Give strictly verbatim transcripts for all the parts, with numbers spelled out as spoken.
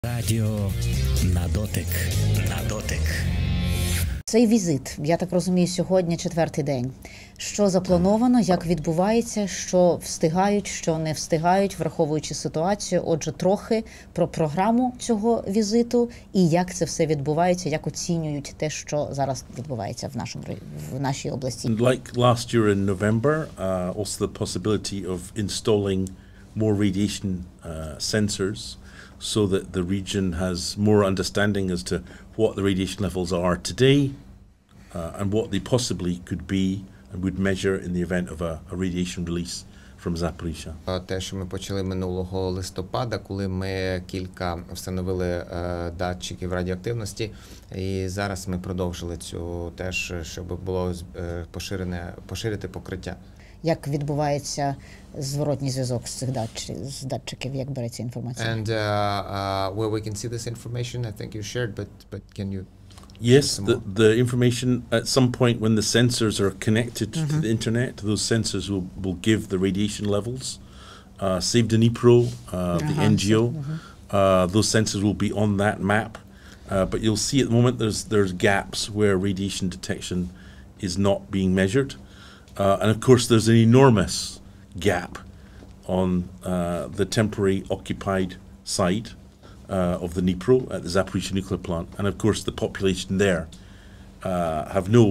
Радіо на дотик. На дотик. Цей візит, я так розумію, сьогодні четвертий день. Що заплановано, як відбувається, що встигають, що не встигають, враховуючи ситуацію. Отже, трохи про програму цього візиту і як це все відбувається, як оцінюють те, що зараз відбувається в нашому в нашій області. Like last year in November, uh, also the possibility of installing more radiation uh, sensors, so that the region has more understanding as to what the radiation levels are today uh, and what they possibly could be and would measure in the event of a, a radiation release from Zaporizhzhia. Те, що ми почали минулого листопада, коли ми кілька встановили е, датчиків радіоактивності, і зараз ми продовжили цю теж, щоб було е, поширене, поширити покриття. Як відбувається зворотній зв'язок з цих датчиків, з датчиків, як береться інформація? And uh, uh, where we can see this information, I think you shared, but but can you? Yes, the, the information at some point when the sensors are connected mm-hmm. to the internet, those sensors will, will give the radiation levels. Uh, Save Dnipro, uh, uh-huh. the N G O, mm-hmm. uh, those sensors will be on that map. Uh, but you'll see at the moment there's there's gaps where radiation detection is not being measured. Uh, and of course there's an enormous gap on uh, the temporary occupied site uh, of the Dnipro at the Zaporizhzhia nuclear plant, and of course the population there uh, have no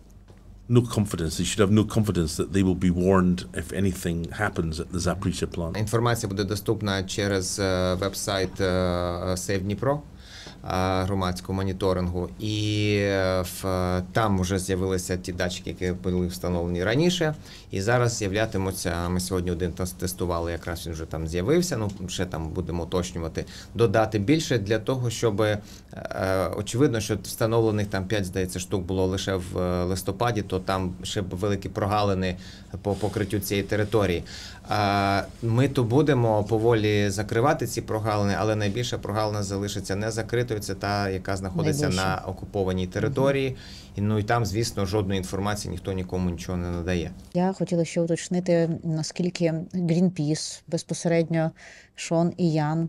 no confidence. They should have no confidence that they will be warned if anything happens at the Zaporizhzhia plant. Інформація буде доступна через веб-сайт Save Dnipro, громадського моніторингу, і в, там вже з'явилися ті датчики, які були встановлені раніше, і зараз з'являтимуться, ми сьогодні один тестували, якраз він вже там з'явився, ну ще там будемо уточнювати, додати більше для того, щоб, очевидно, що встановлених там п'ять, здається, штук було лише в листопаді, то там ще великі прогалини по покриттю цієї території. Ми то будемо поволі закривати ці прогалини, але найбільша прогалина залишиться не закритою, це та, яка знаходиться найбільше на окупованій території. Mm-hmm. І, ну і там, звісно, жодної інформації ніхто нікому нічого не надає. Я хотіла ще уточнити, наскільки Greenpeace, безпосередньо Шон і Ян,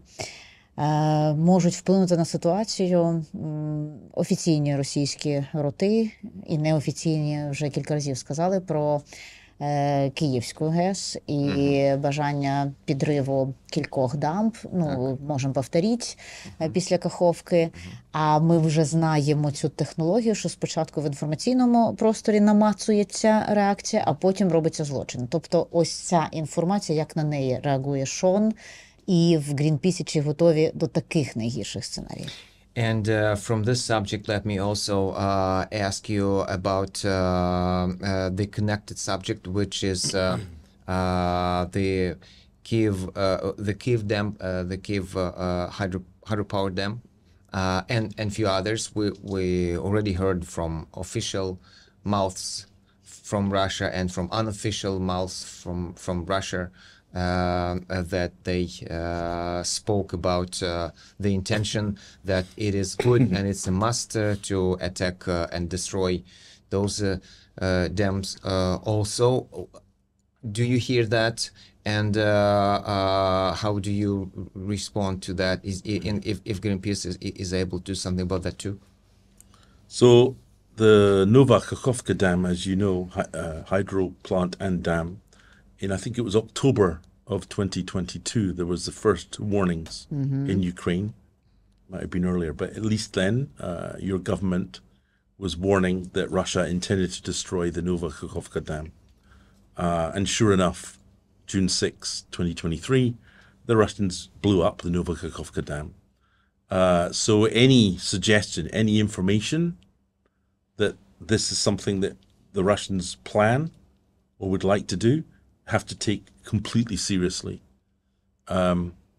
можуть вплинути на ситуацію. Офіційні російські роти і неофіційні вже кілька разів сказали про Київську ГЕС і mm-hmm. бажання підриву кількох дамб, ну, okay. можемо повторити, mm-hmm. після Каховки. Mm-hmm. А ми вже знаємо цю технологію, що спочатку в інформаційному просторі намацується реакція, а потім робиться злочин. Тобто ось ця інформація, як на неї реагує Шон, і в Greenpeace чи готові до таких найгірших сценаріїв? And uh, from this subject, let me also uh, ask you about uh, uh, the connected subject, which is uh, uh, the Kyiv, uh, the Kyiv dam, uh, the Kyiv uh, uh, hydro hydropower dam, uh, and and few others. We we already heard from official mouths from Russia and from unofficial mouths from from Russia. Uh, that they uh, spoke about uh, the intention that it is good and it's a must uh, to attack uh, and destroy those uh, uh, dams. Uh, also, do you hear that? And uh, uh, how do you respond to that? Is if if Greenpeace is, is able to do something about that too? So the Nova Kakhovka Dam, as you know, hi uh, hydro plant and dam. In, I think it was October of twenty twenty-two, there was the first warnings mm-hmm. in Ukraine. Might have been earlier, but at least then uh, your government was warning that Russia intended to destroy the Nova Kakhovka Dam. Uh, and sure enough, June sixth, twenty twenty-three, the Russians blew up the Nova Kakhovka Dam. Uh, so any suggestion, any information that this is something that the Russians plan or would like to do, have to take completely seriously. Um,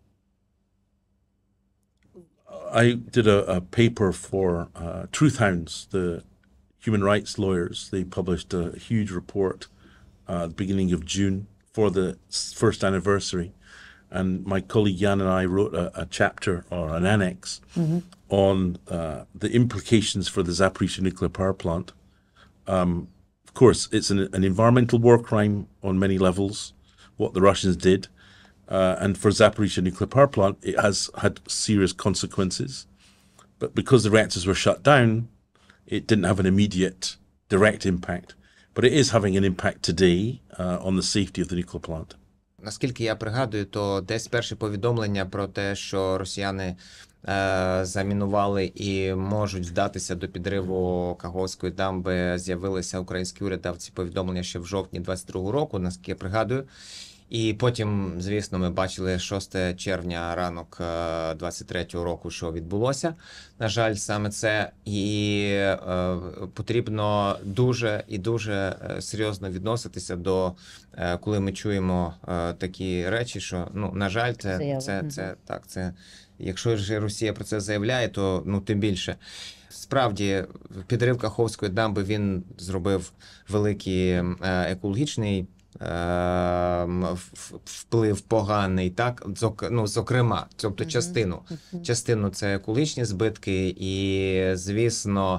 I did a, a paper for uh, Truth Hounds, the human rights lawyers. They published a huge report uh, at the beginning of June for the first anniversary. And my colleague Jan and I wrote a, a chapter or an annex mm-hmm. on uh, the implications for the Zaporizhzhia nuclear power plant. Um, Of course, it's an, an environmental war crime on many levels, what the Russians did, Uh, and for Zaporizhzhia nuclear power plant, it has had serious consequences. But because the reactors were shut down, it didn't have an immediate direct impact. But it is having an impact today uh, on the safety of the nuclear plant. Наскільки я пригадую, то десь перші повідомлення про те, що росіяни е, замінували і можуть вдатися до підриву Каховської дамби, з'явилися український уряд, дав ці повідомлення ще в жовтні двадцять другого року, наскільки я пригадую. І потім, звісно, ми бачили шостого червня ранок двадцять третього року, що відбулося. На жаль, саме це. І е, потрібно дуже і дуже серйозно відноситися до, е, коли ми чуємо е, такі речі, що, ну, на жаль, це, це, це, це так, це, якщо ж Росія про це заявляє, то, ну, тим більше. Справді, підрив Каховської дамби, він зробив великий е, екологічний вплив поганий, так, ну, зокрема, тобто частину. Частину це екологічні збитки і, звісно,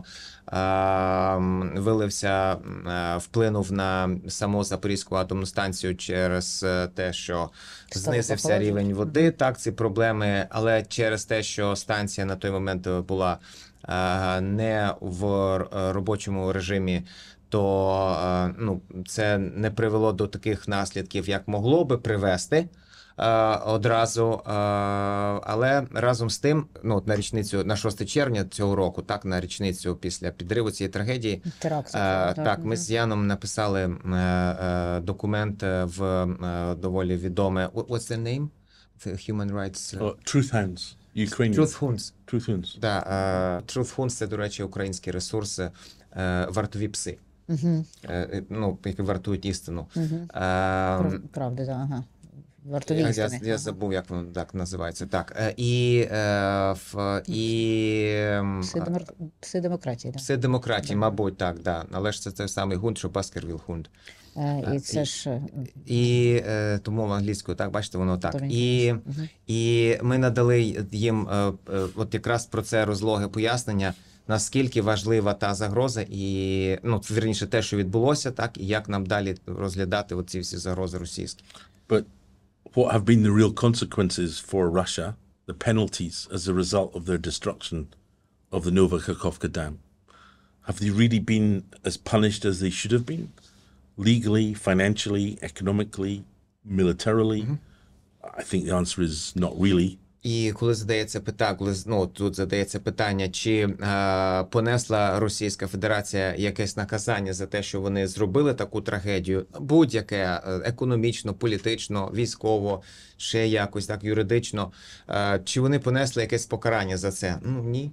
вилився, вплинув на саму Запорізьку атомну станцію через те, що знизився рівень води, так, ці проблеми, але через те, що станція на той момент була не в робочому режимі, то, ну, це не привело до таких наслідків, як могло би привести одразу. Але разом з тим, ну, на річницю, на шостого червня цього року, так, на річницю після підриву цієї трагедії, Теракт, так, так, ми з Яном написали документ в доволі відоме, what's the name? The Human Rights... Oh, Truth Hounds, Ukrainian. Truth Hounds. Truth Hounds. Да, Truth Hounds – це, до речі, український ресурс, вартові пси. Угу. Ну, які вартують істину. Угу. А, Правда, так, ага. Вартові я, істини. я, я забув, як воно так називається. Так. І, в, і Пси, демор... пси демократії, так. Пси демократії, мабуть, так, да. Але ж це той самий гунд, що Баскервіл Гунд. І це і, ж... І тому англійською, так, бачите, воно так. І, угу. і ми надали їм от якраз про це розлоге пояснення, наскільки важлива та загроза і, ну, вірніше, те, що відбулося, так, і як нам далі розглядати оці всі загрози російські. But what have been the real consequences for Russia, the penalties as a result of their destruction of the Nova Kakhovka Dam? Have they really been as punished as they should have been? Legally, financially, economically, militarily? Mm-hmm. I think the answer is not really. І коли задається питання, коли, ну, тут задається питання, чи е, понесла Російська Федерація якесь наказання за те, що вони зробили таку трагедію, будь-яке, економічно, політично, військово, ще якось так юридично, е, чи вони понесли якесь покарання за це? Ну, ні.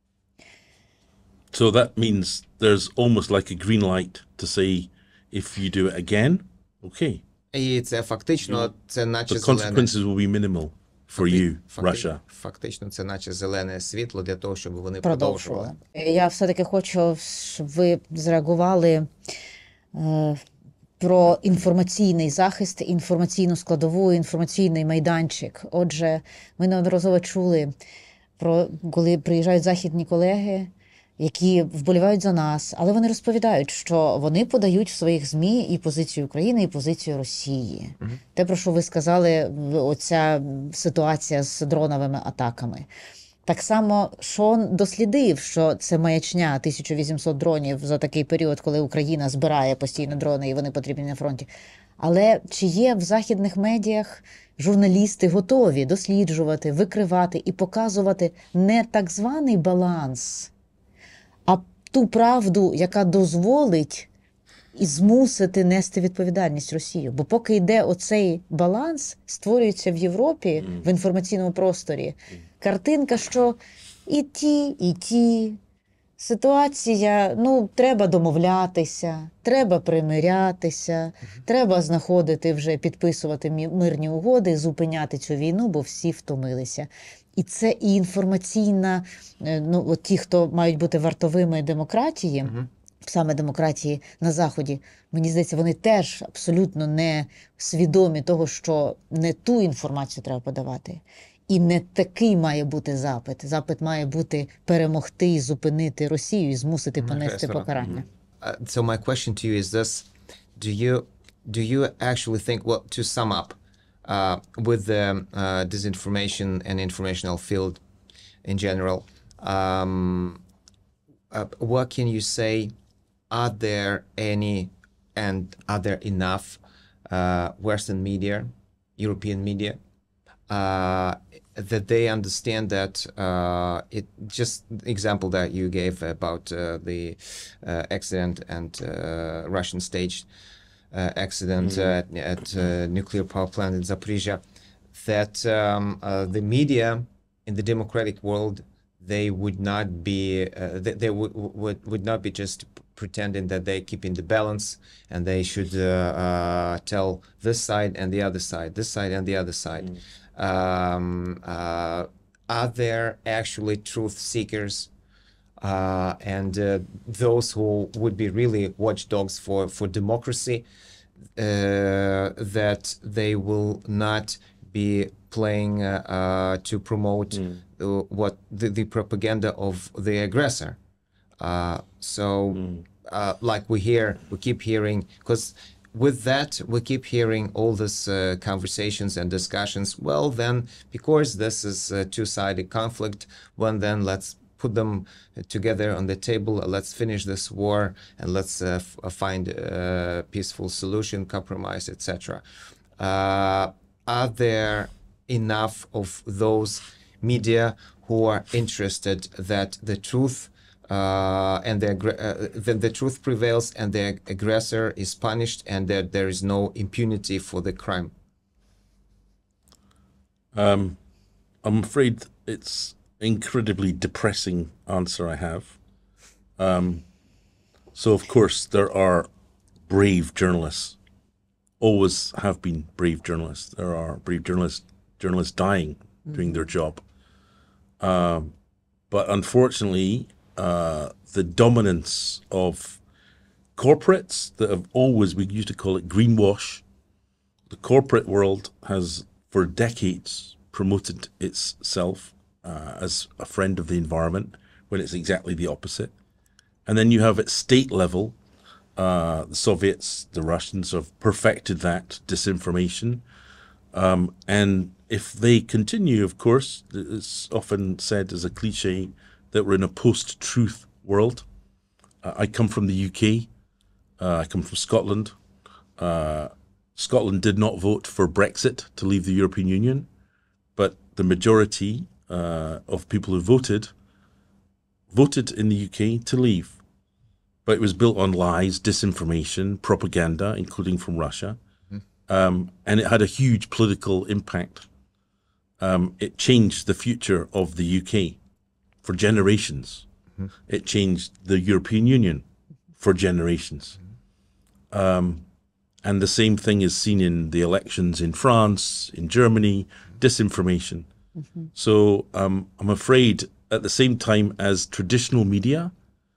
So that means there's almost like a green light to say, if you do it again, okay. І це фактично, це наче The зелене... consequences will be minimal. For you, Russia. Фактично, це наче зелене світло для того, щоб вони продовжували. продовжували. Я все-таки хочу, щоб ви зреагували е, про інформаційний захист, інформаційну складову, інформаційний майданчик. Отже, ми неодноразово чули, про коли приїжджають західні колеги, які вболівають за нас, але вони розповідають, що вони подають в своїх ЗМІ і позицію України, і позицію Росії. Uh-huh. Те, про що ви сказали, оця ситуація з дроновими атаками. Так само Шон дослідив, що це маячня, тисяча вісімсот дронів за такий період, коли Україна збирає постійно дрони і вони потрібні на фронті. Але чи є в західних медіях журналісти готові досліджувати, викривати і показувати не так званий баланс, а ту правду, яка дозволить і змусити нести відповідальність Росію? Бо поки йде оцей баланс, створюється в Європі, в інформаційному просторі, картинка, що і ті, і ті. Ситуація, ну, треба домовлятися, треба примирятися, треба знаходити вже, підписувати мирні угоди, зупиняти цю війну, бо всі втомилися. І це і інформаційна, ну, от ті, хто мають бути вартовими демократії, uh-huh. саме демократії на Заході, мені здається, вони теж абсолютно не свідомі того, що не ту інформацію треба подавати. І не такий має бути запит. Запит має бути перемогти і зупинити Росію і змусити понести покарання. Uh, so my question to you is this: Do you do you actually think, well, to sum up, uh, with the uh, disinformation and informational field in general. Um, uh, what can you say? Are there any and are there enough uh, Western media, European media, uh, that they understand that uh, it just example that you gave about uh, the uh, accident and uh, Russian staged uh, accident mm-hmm. uh, at, at uh, nuclear power plant in Zaporizhia, that um, uh, the media in the democratic world, they would not be uh, they, they would, would would not be just pretending that they keep in the balance and they should uh, uh, tell this side and the other side, this side and the other side. Mm. Um, uh, are there actually truth seekers uh, and uh, those who would be really watchdogs for, for democracy, uh, that they will not be playing uh, uh, to promote mm. uh, what the, the propaganda of the aggressor? Uh, so, mm. uh, like we hear, we keep hearing, because with that, we keep hearing all these uh, conversations and discussions. Well, then, because this is a two-sided conflict, well, then let's put them together on the table. Let's finish this war and let's uh, f- find a peaceful solution, compromise, et cetera. Uh, are there enough of those media who are interested that the truth Uh, and the, uh, the the truth prevails and the aggressor is punished and that there is no impunity for the crime? Um, I'm afraid it's incredibly depressing answer I have. Um, so of course there are brave journalists, always have been brave journalists. There are brave journalists, journalists dying mm-hmm. doing their job. Um, but unfortunately, Uh, the dominance of corporates that have always, we used to call it greenwash. The corporate world has for decades promoted itself uh, as a friend of the environment when it's exactly the opposite. And then you have at state level, uh, the Soviets, the Russians have perfected that disinformation. Um, and if they continue, of course, it's often said as a cliche, that we're in a post-truth world. Uh, I come from the U K. Uh, I come from Scotland. Uh, Scotland did not vote for Brexit to leave the European Union, but the majority uh, of people who voted, voted in the U K to leave. But it was built on lies, disinformation, propaganda, including from Russia. Mm. Um, and it had a huge political impact. Um, it changed the future of the U K. For generations. Mm-hmm. It changed the European Union for generations. Mm-hmm. Um, and the same thing is seen in the elections in France, in Germany, disinformation. Mm-hmm. So um, I'm afraid at the same time as traditional media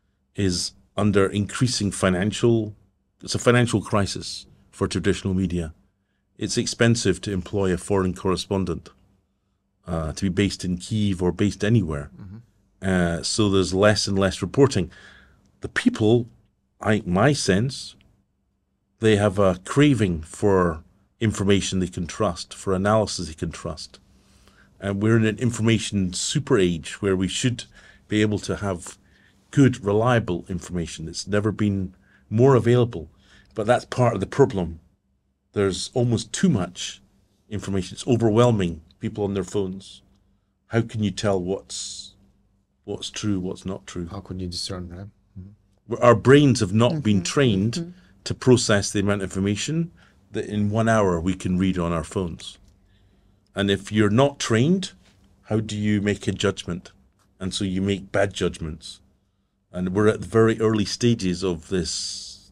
is under increasing financial, it's a financial crisis for traditional media. It's expensive to employ a foreign correspondent, uh, to be based in Kyiv or based anywhere. Mm-hmm. Uh, so there's less and less reporting. The people, I my sense, they have a craving for information they can trust, for analysis they can trust. And we're in an information super age where we should be able to have good, reliable information. It's never been more available. But that's part of the problem. There's almost too much information. It's overwhelming people on their phones. How can you tell what's what's true, what's not true? How could you discern that? Mm-hmm. Our brains have not mm-hmm. been trained mm-hmm. to process the amount of information that in one hour we can read on our phones. And if you're not trained, how do you make a judgment? And so you make bad judgments. And we're at the very early stages of this.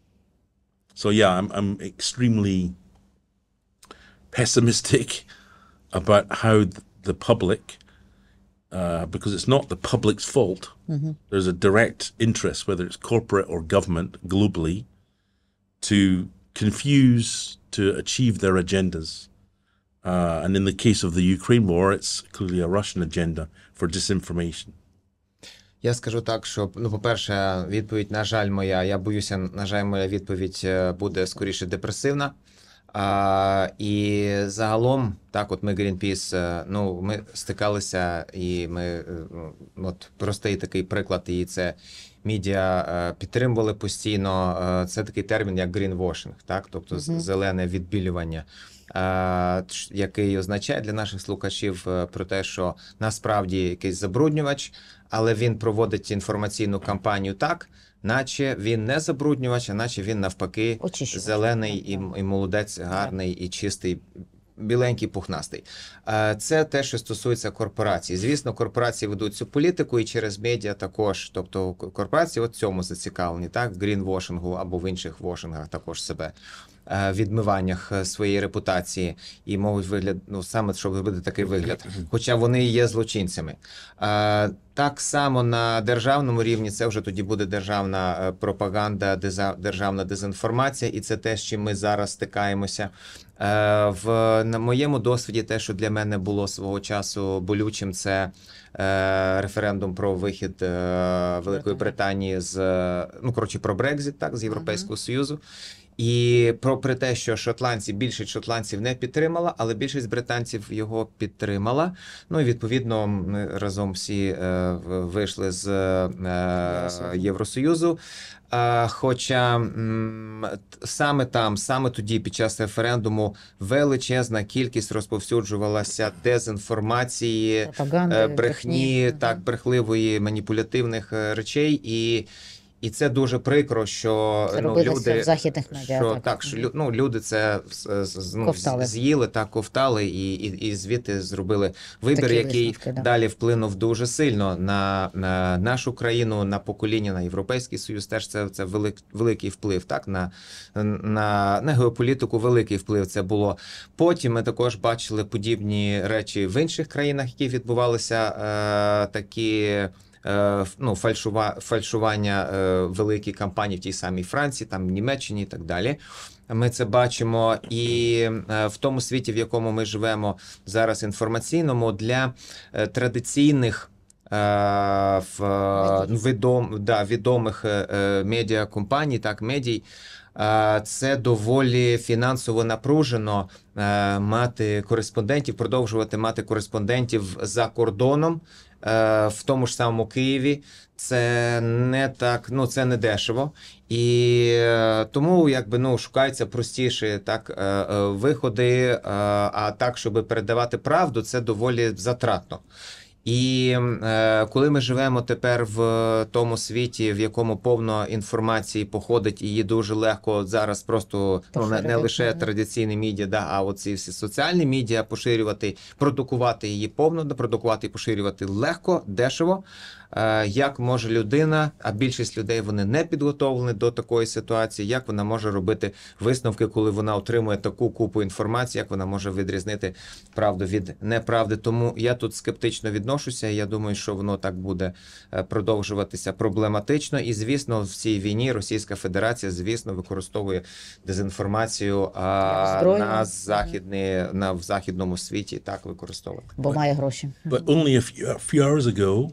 So yeah, I'm I'm extremely pessimistic about how the public, uh, because it's not the public's fault. Mm-hmm. There's a direct interest, whether it's corporate or government globally, to confuse, to achieve their agendas. Uh, and in the case of the Ukraine war, it's clearly a Russian agenda for disinformation. Я скажу так, що, ну, по-перше, відповідь, на жаль, моя, я боюся, на жаль, моя відповідь буде скоріше депресивна. А, і загалом, так, от ми Greenpeace, е, ну, ми стикалися, і ми, е, ну, от простий такий приклад, і це медіа е, підтримували постійно. Е, це такий термін, як greenwashing, так, тобто Мгм. зелене відбілювання, е, який означає для наших слухачів е, про те, що насправді якийсь забруднювач, але він проводить інформаційну кампанію так, наче він не забруднювач, а наче він навпаки Очищувач. зелений і, Так, так. і молодець, гарний і чистий, біленький, пухнастий. Е, Це те, що стосується корпорацій. Звісно, корпорації ведуть цю політику і через медіа також. Тобто корпорації от цьому зацікавлені, так, в грінвошингу або в інших вошингах також себе. е, Відмиваннях е, своєї репутації і можуть вигляд, ну саме щоб зробити такий вигляд, хоча вони і є злочинцями. Е, Так само на державному рівні це вже тоді буде державна е, пропаганда, деза- державна дезінформація, і це те, з чим ми зараз стикаємося. Е, В на моєму досвіді, те, що для мене було свого часу болючим, це е, референдум про вихід е, Великої Британії з е, ну коротше про Брекзит, так, з Європейського Союзу. І про при те, що шотландці, більшість шотландців не підтримала, але більшість британців його підтримала. Ну і відповідно ми разом всі е, в- вийшли з е, Євросоюзу. Е, хоча м, т- саме там, саме тоді, під час референдуму, величезна кількість розповсюджувалася дезінформації, Пропаганди, е, брехні, Мгм. так, брехливої, маніпулятивних е, речей. І і це дуже прикро, що Це ну, робилося люди, в західних медіа, що, так. так, що лю- ну, люди це з- з- ну, Ковтали. з'їли, так, ковтали, і, і, і звідти зробили вибір, Такі який висновки, да. далі вплинув дуже сильно на, на нашу країну, на покоління, на Європейський Союз. Теж це, це велик, великий вплив, так, на, на, на геополітику великий вплив це було. Потім ми також бачили подібні речі в інших країнах, які відбувалися е, такі. е, Ну, фальшува, фальшування е, великі кампанії в тій самій Франції, там в Німеччині і так далі. Ми це бачимо і е, в тому світі, в якому ми живемо зараз інформаційному, для е, традиційних е, в, е, відом, да, відомих е, е, медіакомпаній, так, медій, е, це доволі фінансово напружено е, мати кореспондентів, продовжувати мати кореспондентів за кордоном. Е, В тому ж самому Києві це не так, ну це не дешево, і е, тому якби ну шукаються простіші так е, е, виходи, е, а так, щоб передавати правду, це доволі затратно. І е, коли ми живемо тепер в тому світі, в якому повно інформації походить, і її дуже легко зараз просто ну, не, не Поширити, лише мгм. традиційні медіа, да, а оці всі соціальні медіа поширювати, продукувати її повно, продукувати і поширювати легко, дешево. Е, як може людина, а більшість людей вони не підготовлені до такої ситуації, як вона може робити висновки, коли вона отримує таку купу інформації, як вона може відрізнити правду від неправди. Тому я тут скептично відношуся, і я думаю, що воно так буде е, продовжуватися проблематично. І, звісно, в цій війні Російська Федерація, звісно, використовує дезінформацію а, Як зброю. на західні, на в західному світі так використовує. Бо має гроші. But only a few, a few hours ago,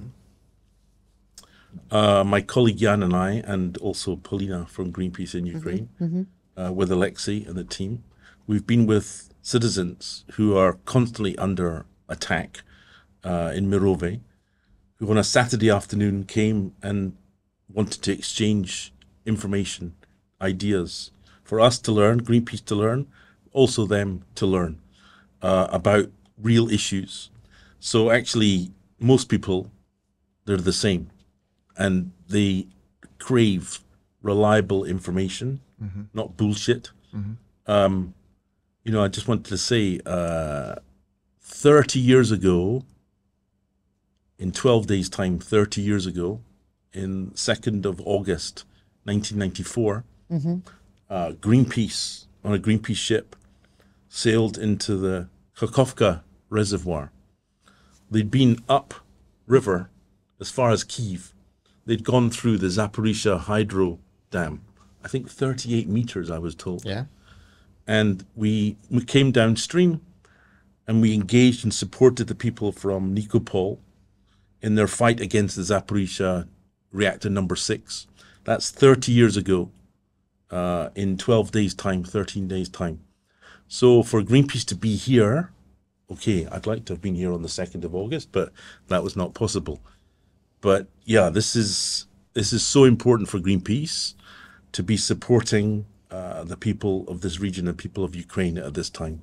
uh, my colleague Jan and I, and also Polina from Greenpeace in Ukraine, uh, with Alexei and the team, we've been with citizens who are constantly under attack uh, in Mirove, who on a Saturday afternoon came and wanted to exchange information, ideas, for us to learn, Greenpeace to learn, also them to learn uh, about real issues. So actually, most people, they're the same, and they crave reliable information, not bullshit. Um, you know, I just wanted to say, uh, thirty years ago, in twelve days' time, thirty years ago, in second of August, nineteen ninety-four, uh, Greenpeace, on a Greenpeace ship, sailed into the Kharkovka Reservoir. They'd been up river as far as Kyiv. They'd gone through the Zaporizhia hydro dam. I think thirty-eight meters, I was told. Yeah. And we, we came downstream and we engaged and supported the people from Nikopol in their fight against the Zaporizhia reactor number six. That's thirty years ago. uh, in twelve days' time, thirteen days' time. So for Greenpeace to be here, okay, I'd like to have been here on the second of August, but that was not possible. But yeah, this is this is so important for Greenpeace to be supporting uh, the people of this region and people of Ukraine at this time.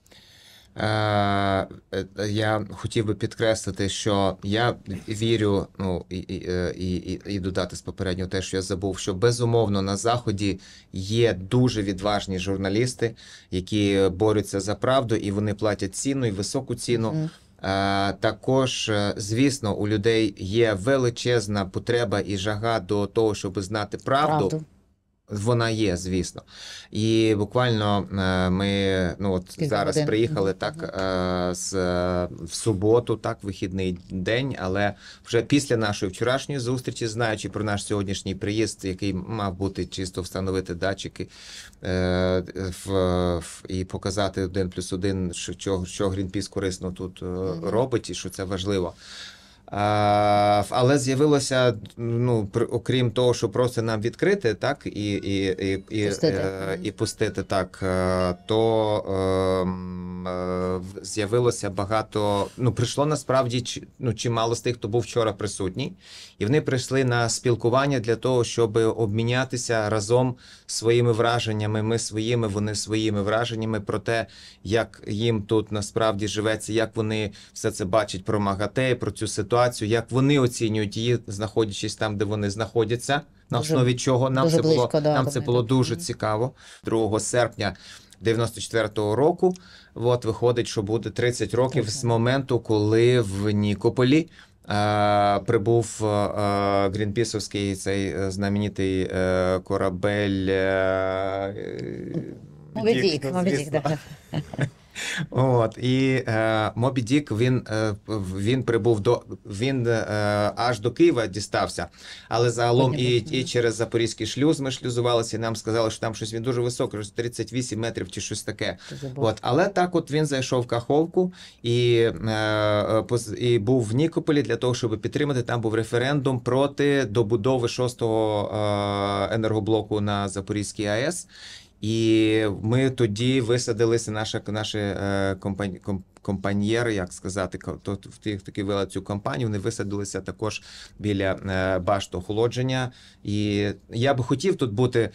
Е, е, Я хотів би підкреслити, що я вірю, ну і, і, і, і, і додати з попереднього те, що я забув, що безумовно на Заході є дуже відважні журналісти, які борються за правду, і вони платять ціну, і високу ціну. Mm. Е, також, звісно, у людей є величезна потреба і жага до того, щоб знати правду. Правду. Вона є, звісно. І буквально ми ну, от зараз годин. приїхали так з, в суботу, так, вихідний день, але вже після нашої вчорашньої зустрічі, знаючи про наш сьогоднішній приїзд, який мав бути чисто встановити датчики е, в, в, і показати один плюс один, що, що Greenpeace корисно тут mm-hmm. робить і що це важливо. А, але з'явилося, ну, окрім того, що просто нам відкрити, так, і, і, і, і, пустити. Е, і пустити, так, то е, е, з'явилося багато, ну, прийшло насправді, ну, чимало з тих, хто був вчора присутній, і вони прийшли на спілкування для того, щоб обмінятися разом своїми враженнями, ми своїми, вони своїми враженнями про те, як їм тут насправді живеться, як вони все це бачать про МАГАТЕ, про цю ситуацію, як вони оцінюють її, знаходячись там, де вони знаходяться, на дуже, основі чого нам це було, близько, нам це було дуже цікаво. другого серпня дев'яносто четвертого року, от, виходить, що буде тридцять років з моменту, коли в Нікополі Uh, прибув uh, Грінпісовський цей знаменитий uh, корабель Моби Дік, Моби Дік, так. От, і Мобі Дік, він, він прибув до, він аж до Києва дістався, але загалом і, і через Запорізький шлюз ми шлюзувалися, і нам сказали, що там щось він дуже високий, тридцять вісім метрів чи щось таке. От, але так от він зайшов в Каховку і, і був в Нікополі для того, щоб підтримати, там був референдум проти добудови шостого енергоблоку на Запорізькій АЕС. І ми тоді висадилися, наші, наші е, компані, комп, компаньєри, як сказати, то, в тих, таки вели цю компанію, вони висадилися також біля е, башти охолодження. І я би хотів тут бути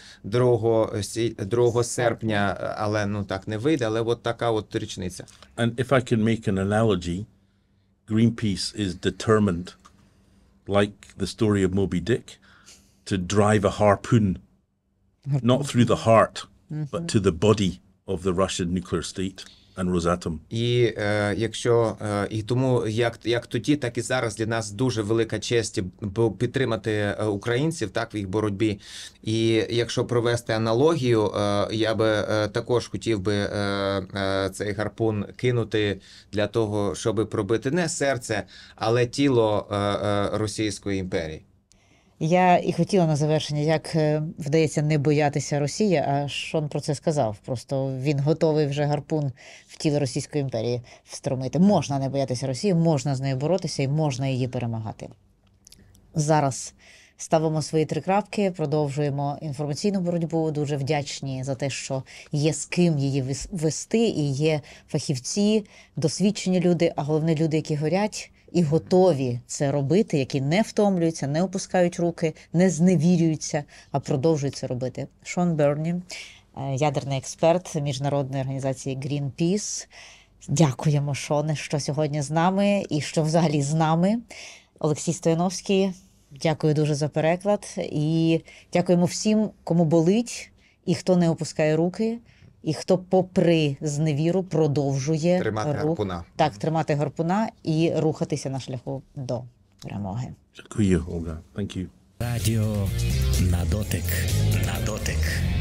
другого серпня, але ну так не вийде, але от така от річниця. And if I can make an analogy, Greenpeace is determined, like the story of Moby Dick, to drive a harpoon not through the heart, mm-hmm. but to the body of the Russian nuclear state and Rosatom. І е, якщо е, і тому як як тоді, так і зараз для нас дуже велика честь підтримати українців так в їх боротьбі. І якщо провести аналогію, е, я би е, також хотів би е, е, цей гарпун кинути для того, щоб пробити не серце, але тіло е, е, Російської імперії. Я і хотіла на завершення, як вдається не боятися Росії, а Шон про це сказав. Просто він готовий вже гарпун в тіло Російської імперії встромити. Можна не боятися Росії, можна з нею боротися і можна її перемагати. Зараз ставимо свої три крапки, продовжуємо інформаційну боротьбу. Дуже вдячні за те, що є з ким її вести, і є фахівці, досвідчені люди, а головне люди, які горять і готові це робити, які не втомлюються, не опускають руки, не зневірюються, а продовжують це робити. Шон Берні, ядерний експерт міжнародної організації Greenpeace. Дякуємо, Шоне, що сьогодні з нами і що взагалі з нами. Олексій Стояновський, дякую дуже за переклад. І дякуємо всім, кому болить і хто не опускає руки. І хто попри зневіру продовжує тримати рух, гарпуна. Так, тримати гарпуна і рухатися на шляху до перемоги. Дякую, Ольга. Thank you. Радіо на дотик. На дотик.